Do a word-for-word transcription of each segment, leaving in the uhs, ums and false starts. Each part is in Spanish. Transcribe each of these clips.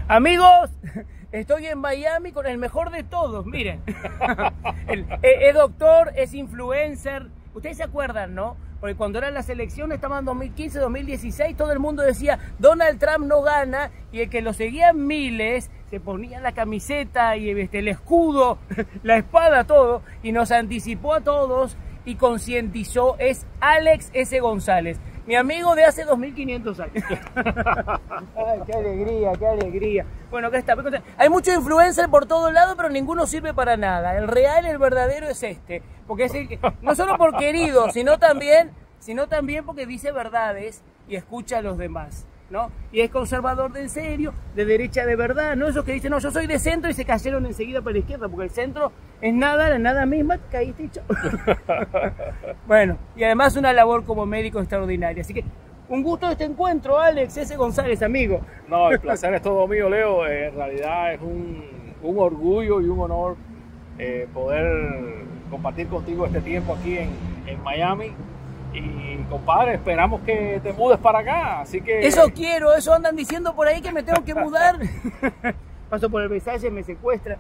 Amigos, estoy en Miami con el mejor de todos, miren. El, es, es doctor, es influencer. Ustedes se acuerdan, ¿no? Porque cuando eran las elecciones, estaban dos mil quince, dos mil dieciséis, todo el mundo decía, Donald Trump no gana, y el que lo seguían miles, se ponía la camiseta y este, el escudo, la espada, todo, y nos anticipó a todos y concientizó, es Alex S. González, mi amigo de hace dos mil quinientos años. Ay, qué alegría, qué alegría. Bueno, acá está. Hay muchos influencers por todos lados, pero ninguno sirve para nada. El real, el verdadero es este. Porque es el que, no solo por querido, sino también, sino también porque dice verdades y escucha a los demás, ¿no? Y es conservador de en serio, de derecha de verdad, no esos que dicen, no, yo soy de centro y se cayeron enseguida para la izquierda, porque el centro es nada, la nada misma, caíste y chao. Bueno, y además una labor como médico extraordinaria. Así que un gusto este encuentro, Alex S. González, amigo. No, el placer es todo mío, Leo. En realidad es un, un orgullo y un honor eh, poder compartir contigo este tiempo aquí en, en Miami. Y compadre, esperamos que te mudes para acá, así que... Eso quiero, eso andan diciendo por ahí que me tengo que mudar. Paso por el mensaje, me secuestra.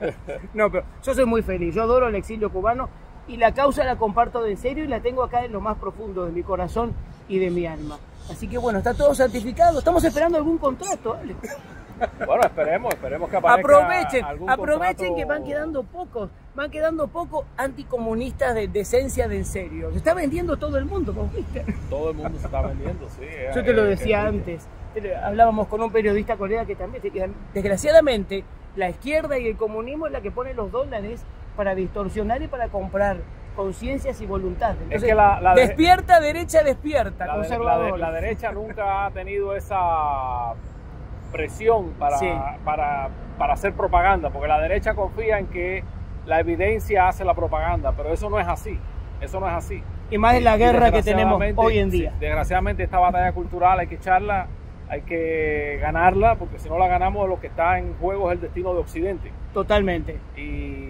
No, pero yo soy muy feliz, yo adoro el exilio cubano y la causa la comparto de en serio y la tengo acá en lo más profundo de mi corazón y de mi alma. Así que bueno, está todo certificado, estamos esperando algún contrato, ¿vale? Bueno, esperemos, esperemos que aparezca aprovechen, algún aprovechen contrato... que van quedando pocos, van quedando pocos anticomunistas de, de esencia de en serio. Se está vendiendo todo el mundo, ¿cómo viste? Todo el mundo se está vendiendo, sí. Yo te lo es, decía es, antes, hablábamos con un periodista colega que también, desgraciadamente, la izquierda y el comunismo es la que pone los dólares para distorsionar y para comprar conciencias y voluntades. Entonces, es que la, la despierta, derecha, despierta, la, conservadores. La, la derecha nunca ha tenido esa presión para, sí. para, para hacer propaganda, porque la derecha confía en que la evidencia hace la propaganda, pero eso no es así, eso no es así. Y más en la guerra que tenemos hoy en día. Sí, desgraciadamente esta batalla cultural hay que echarla, hay que ganarla, porque si no la ganamos lo que está en juego es el destino de Occidente. Totalmente. Y,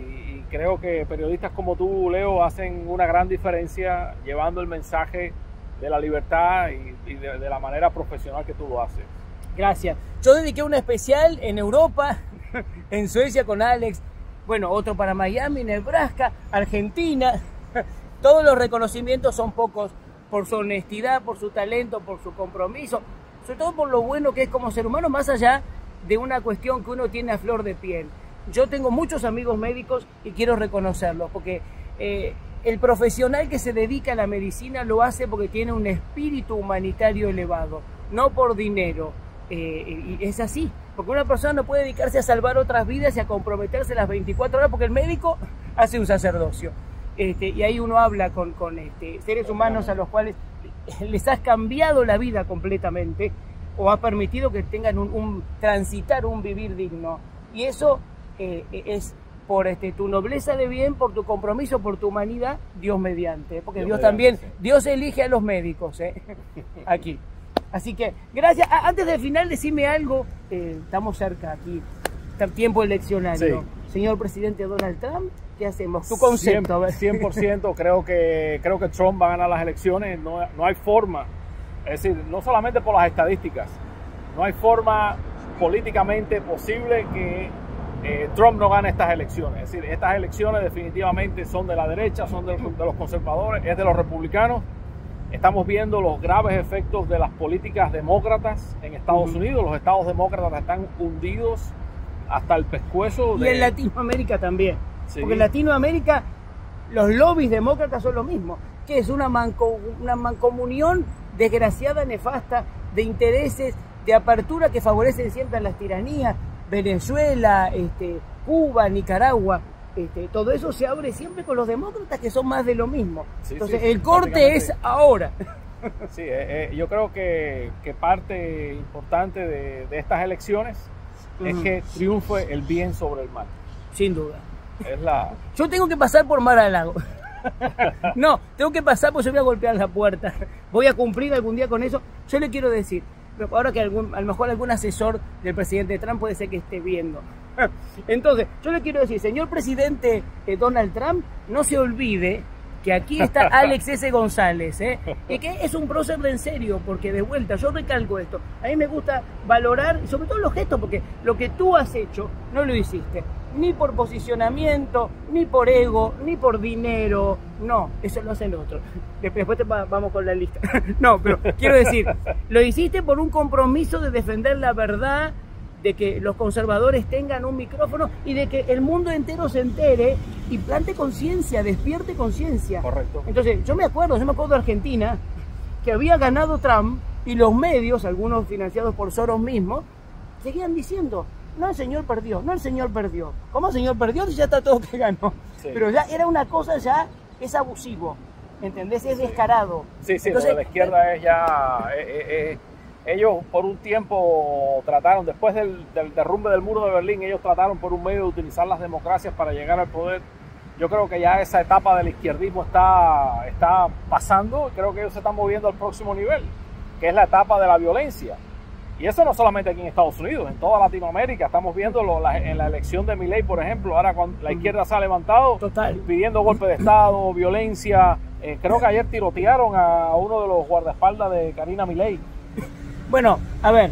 y creo que periodistas como tú, Leo, hacen una gran diferencia llevando el mensaje de la libertad y, y de, de la manera profesional que tú lo haces. Gracias. Yo dediqué una especial en Europa, en Suecia con Alex, bueno, otro para Miami, Nebraska, Argentina. Todos los reconocimientos son pocos por su honestidad, por su talento, por su compromiso, sobre todo por lo bueno que es como ser humano, más allá de una cuestión que uno tiene a flor de piel. Yo tengo muchos amigos médicos y quiero reconocerlos, porque eh, el profesional que se dedica a la medicina lo hace porque tiene un espíritu humanitario elevado, no por dinero. Eh, y es así, porque una persona no puede dedicarse a salvar otras vidas y a comprometerse las veinticuatro horas, porque el médico hace un sacerdocio. Este, y ahí uno habla con, con este, seres humanos a los cuales les has cambiado la vida completamente o ha permitido que tengan un, un transitar, un vivir digno. Y eso eh, es por este, tu nobleza de bien, por tu compromiso, por tu humanidad, Dios mediante. Porque Dios, Dios también, mediante, sí. Dios elige a los médicos, ¿eh? Aquí. Así que, gracias. Antes del final, decime algo. Eh, estamos cerca aquí, tiempo eleccionario. Sí. Señor presidente Donald Trump, ¿qué hacemos? Tu concepto. cien por ciento creo que, creo que Trump va a ganar las elecciones. No, no hay forma. Es decir, no solamente por las estadísticas. No hay forma políticamente posible que eh, Trump no gane estas elecciones. Es decir, estas elecciones definitivamente son de la derecha, son de los, de los conservadores, es de los republicanos. Estamos viendo los graves efectos de las políticas demócratas en Estados uh-huh. Unidos. Los estados demócratas están hundidos hasta el pescuezo. Y de... en Latinoamérica también. Sí. Porque en Latinoamérica los lobbies demócratas son lo mismo. Que es una, manco, una mancomunión desgraciada, nefasta, de intereses, de apertura que favorecen siempre a las tiranías. Venezuela, este, Cuba, Nicaragua. Este, todo eso se abre siempre con los demócratas, que son más de lo mismo. Sí, Entonces, sí, el corte es ahora. Sí, eh, eh, yo creo que, que parte importante de, de estas elecciones uh-huh. es que triunfe el bien sobre el mal. Sin duda. Es la... Yo tengo que pasar por Mar-a-Lago. No, tengo que pasar porque yo voy a golpear la puerta. Voy a cumplir algún día con eso. Yo le quiero decir, ahora que algún, a lo mejor algún asesor del presidente Trump puede ser que esté viendo. Entonces, yo le quiero decir, señor presidente Donald Trump, no se olvide que aquí está Alex S. González, ¿eh? Y que es un prócer en serio, porque de vuelta, yo recalco esto, a mí me gusta valorar, sobre todo los gestos, porque lo que tú has hecho, no lo hiciste, ni por posicionamiento, ni por ego, ni por dinero, no, eso lo hacen otros. Después te va, vamos con la lista. No, pero quiero decir, lo hiciste por un compromiso de defender la verdad, de que los conservadores tengan un micrófono y de que el mundo entero se entere y plante conciencia, despierte conciencia. Correcto. Entonces, yo me acuerdo, yo me acuerdo de Argentina, que había ganado Trump y los medios, algunos financiados por Soros mismos, seguían diciendo, no, el señor perdió, no, el señor perdió. ¿Cómo el señor perdió? Ya está todo que ganó. Sí. Pero ya era una cosa, ya es abusivo, ¿entendés? Es descarado. Sí, sí, Entonces, lo de la izquierda es ya... Eh, eh, eh. Ellos por un tiempo trataron, después del, del derrumbe del muro de Berlín, ellos trataron por un medio de utilizar las democracias para llegar al poder. Yo creo que ya esa etapa del izquierdismo está, está pasando. Creo que ellos se están moviendo al próximo nivel, que es la etapa de la violencia. Y eso no solamente aquí en Estados Unidos, en toda Latinoamérica. Estamos viendo la, en la elección de Milei, por ejemplo, ahora cuando la izquierda se ha levantado, Total. pidiendo golpe de Estado, violencia. Eh, creo que ayer tirotearon a uno de los guardaespaldas de Karina Milei. Bueno, a ver,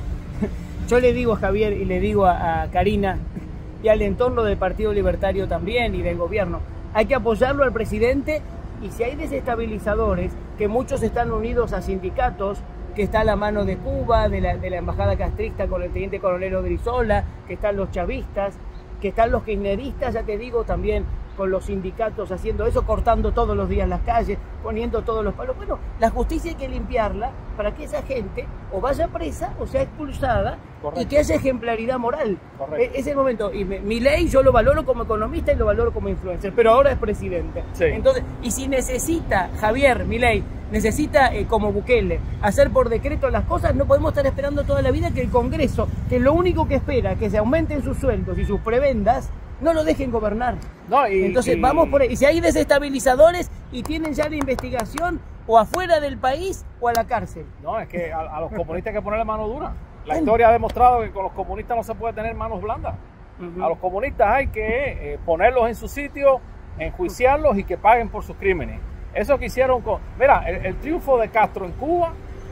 yo le digo a Javier y le digo a, a Karina y al entorno del Partido Libertario también y del gobierno, hay que apoyarlo al presidente, y si hay desestabilizadores, que muchos están unidos a sindicatos, que está a la mano de Cuba, de la, de la embajada castrista con el teniente coronel Odrizola, que están los chavistas, que están los kirchneristas, ya te digo, también con los sindicatos haciendo eso, cortando todos los días las calles, poniendo todos los palos. Bueno, la justicia hay que limpiarla para que esa gente o vaya presa o sea expulsada. Correcto. Y que haya ejemplaridad moral. Correcto. Es el momento. Y Milei yo lo valoro como economista y lo valoro como influencer, pero ahora es presidente. Sí. Entonces, y si necesita Javier Milei, necesita eh, como Bukele hacer por decreto las cosas, no podemos estar esperando toda la vida que el Congreso, que lo único que espera que se aumenten sus sueldos y sus prebendas, no lo dejen gobernar. No, y, Entonces y... vamos por ahí. Y si hay desestabilizadores y tienen ya la investigación, o afuera del país o a la cárcel. No, es que a, a los comunistas hay que ponerle mano dura. La historia ha demostrado que con los comunistas no se puede tener manos blandas. Uh-huh. A los comunistas hay que eh, ponerlos en su sitio, enjuiciarlos y que paguen por sus crímenes. Eso que hicieron con... Mira, el, el triunfo de Castro en Cuba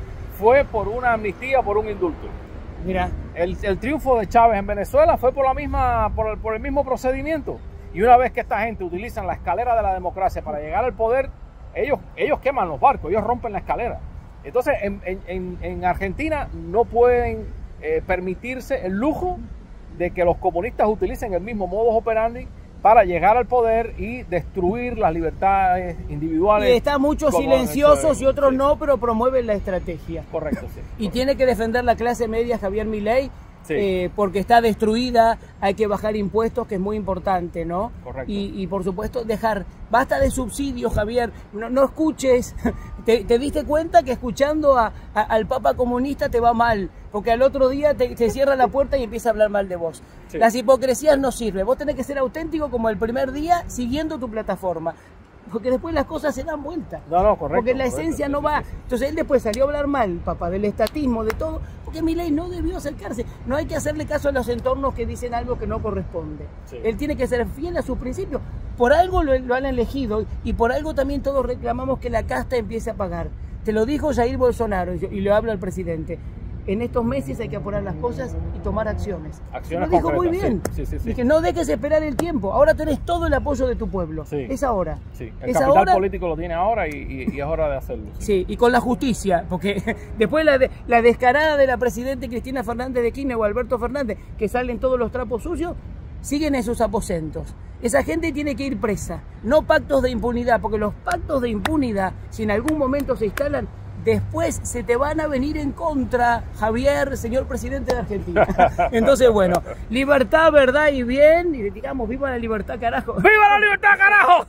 fue por una amnistía, por un indulto. Mira, el, el triunfo de Chávez en Venezuela fue por la misma, por el, por el mismo procedimiento. Y una vez que esta gente utilizan la escalera de la democracia para llegar al poder, ellos, ellos queman los barcos, ellos rompen la escalera. Entonces, en, en, en Argentina no pueden eh, permitirse el lujo de que los comunistas utilicen el mismo modus operandi para llegar al poder y destruir las libertades individuales. Y está muchos silenciosos y otros sí. no, pero promueven la estrategia. Correcto, sí. Y correcto. Tiene que defender la clase media Javier Milei, sí. eh, porque está destruida, hay que bajar impuestos, que es muy importante, ¿no? Correcto. Y, y por supuesto dejar, basta de subsidios, Javier, no, no escuches, te, te diste cuenta que escuchando a, a, al Papa comunista te va mal, porque al otro día te, te cierra la puerta y empieza a hablar mal de vos. Sí. Las hipocresías no sirven, vos tenés que ser auténtico como el primer día siguiendo tu plataforma. Porque después las cosas se dan vuelta. No, no, correcto. Porque la correcto, esencia sí, no sí, va. Sí, sí. Entonces él después salió a hablar mal, papá, del estatismo, de todo, porque Milei no debió acercarse. No hay que hacerle caso a los entornos que dicen algo que no corresponde. Sí. Él tiene que ser fiel a sus principios. Por algo lo, lo han elegido y por algo también todos reclamamos que la casta empiece a pagar. Te lo dijo Jair Bolsonaro y le habla al presidente. En estos meses hay que apurar las cosas y tomar acciones. Acciones lo dijo concretas, muy bien. Sí, sí, sí. Dije, no dejes esperar el tiempo. Ahora tenés todo el apoyo de tu pueblo. Sí. Es ahora. Sí. El es capital ahora... político lo tiene ahora y, y, y es hora de hacerlo. Sí. sí, y con la justicia. Porque después la, de, la descarada de la presidenta Cristina Fernández de Kirchner o Alberto Fernández, que salen todos los trapos sucios, siguen en sus aposentos. Esa gente tiene que ir presa. No pactos de impunidad, porque los pactos de impunidad, si en algún momento se instalan, después se te van a venir en contra, Javier, señor presidente de Argentina. Entonces, bueno, libertad, verdad y bien. Y digamos, viva la libertad, carajo. ¡Viva la libertad, carajo!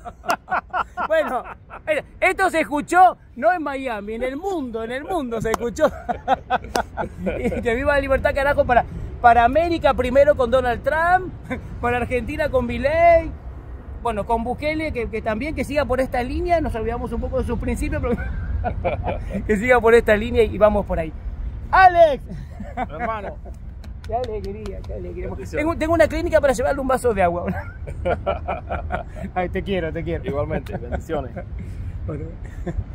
Bueno, esto se escuchó, no en Miami, en el mundo, en el mundo se escuchó. Y que viva la libertad, carajo, para, para América primero con Donald Trump, para Argentina con Milei. Bueno, con Bukele, que, que también que siga por esta línea, nos olvidamos un poco de sus principios, pero que siga por esta línea y vamos por ahí. ¡Alex! Hermano. Qué alegría, qué alegría. Tengo, tengo una clínica para llevarle un vaso de agua. Ay, te quiero, te quiero. Igualmente, bendiciones. Bueno.